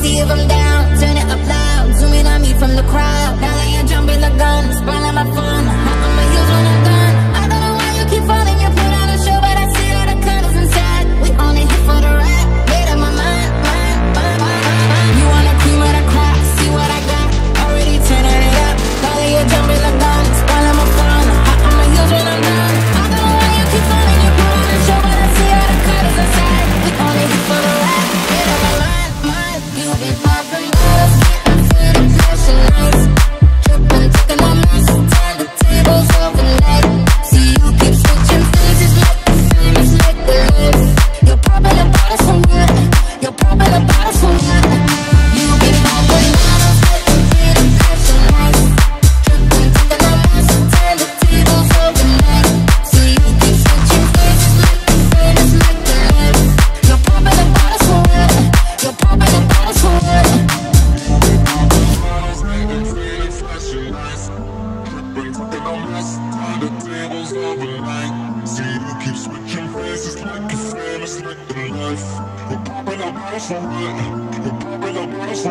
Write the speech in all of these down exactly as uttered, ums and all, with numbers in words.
see if I'm down, turn it up loud, zooming on me from the crowd. Now that you're jumping the gun, spoiling my fun. Hop on my heels when I'm done. I don't know why you keep falling, you put on a show, but I see all the colors inside. We only here for the ride, made up my mind, mind, mind, mind, mind. You wanna cream of the crop, see what I got, already turning it up. Now that you're jumping the gun, spoiling my fun. Hop on my heels when I'm done. I don't know why you keep falling, you put on a show, but I see all the colors inside. We only here for the ride, made up my mind, mind. You be popping bottles, getting faded, flashing lights, tripping, taking a mess, turn the tables overnight. See you keep switching faces like the famous, like the lights. You're popping the bottles for what? You're popping the bottles for what? You be popping bottles, getting faded, flashing lights, tripping, taking a mess, turn the tables overnight. See you keep switching faces like the famous, like the lights. You're popping the bottles for what? You're popping the bottles for what?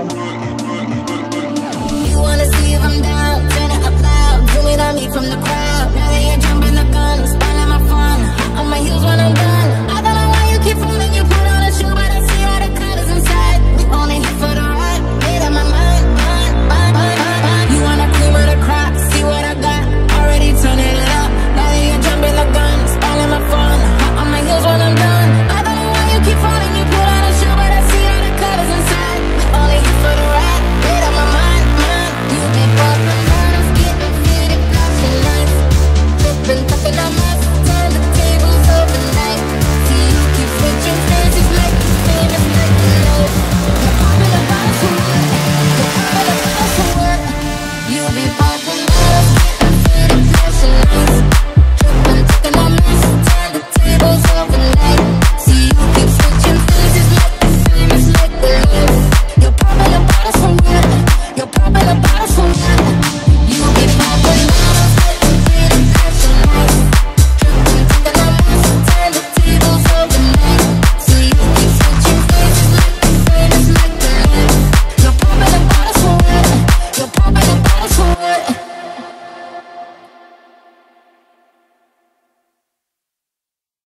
You wanna see if I'm down, turn it up loud, zooming on me from the crowd.